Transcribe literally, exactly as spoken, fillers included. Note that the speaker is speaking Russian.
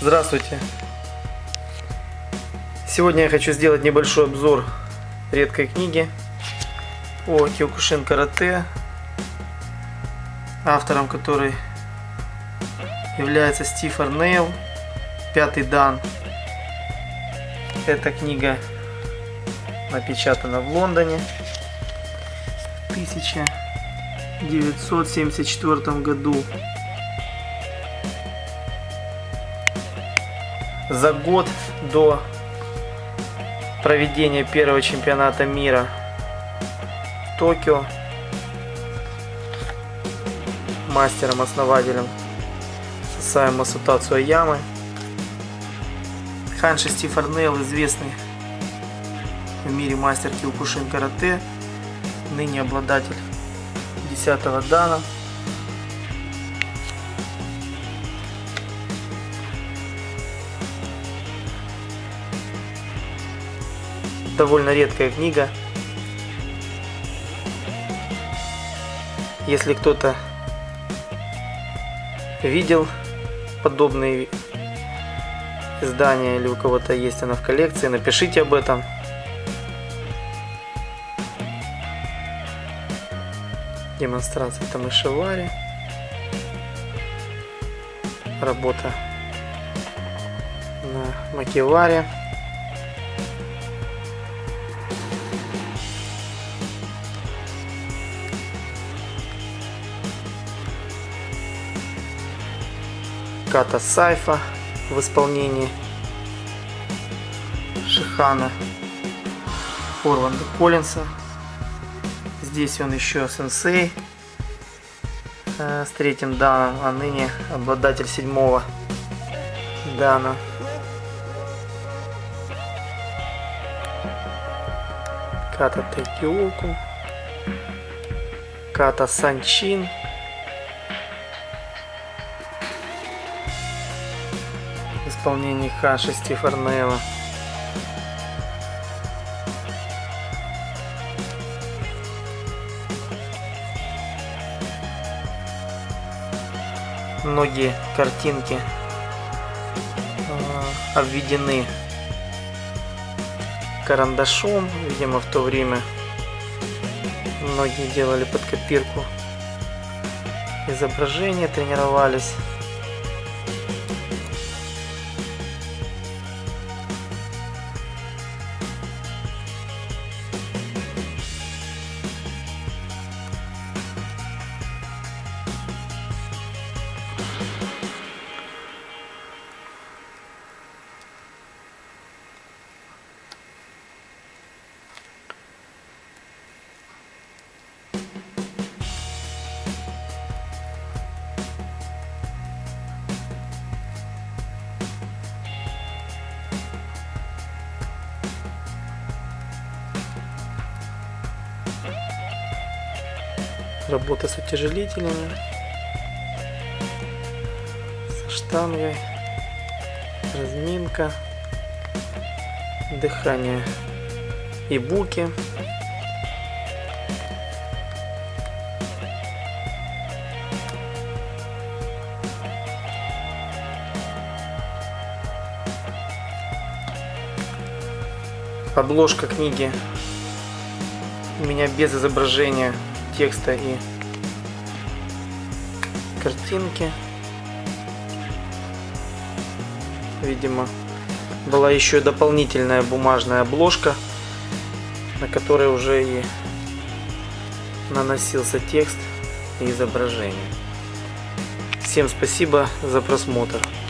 Здравствуйте! Сегодня я хочу сделать небольшой обзор редкой книги о Киокушин карате, автором которой является Стив Арнейл, пятый дан. Эта книга напечатана в Лондоне в тысяча девятьсот семьдесят четвёртом году. За год до проведения первого чемпионата мира в Токио мастером-основателем Сасаи Масутацу Аямы Ханши Стив Арнейл, известный в мире мастер Киокушин карате, ныне обладатель десятого дана. Довольно редкая книга. Если кто-то видел подобные издания или у кого-то есть она в коллекции, напишите об этом. Демонстрация тамышевари. Работа на макеваре. Ката Сайфа в исполнении Шихана Форванда Коллинса. Здесь он еще сенсей э, с третьим даном, а ныне обладатель седьмого дана. Ката Тайкиоку, Ката Санчин. В исполнении Ханши Стив Арнейла. Многие картинки э, обведены карандашом, видимо, в то время многие делали под копирку изображения, тренировались. Работа с утяжелителями, со штангой, разминка, дыхание ибуки. Обложка книги у меня без изображения текста и картинки. Видимо, была еще дополнительная бумажная обложка, на которой уже и наносился текст и изображение. Всем спасибо за просмотр.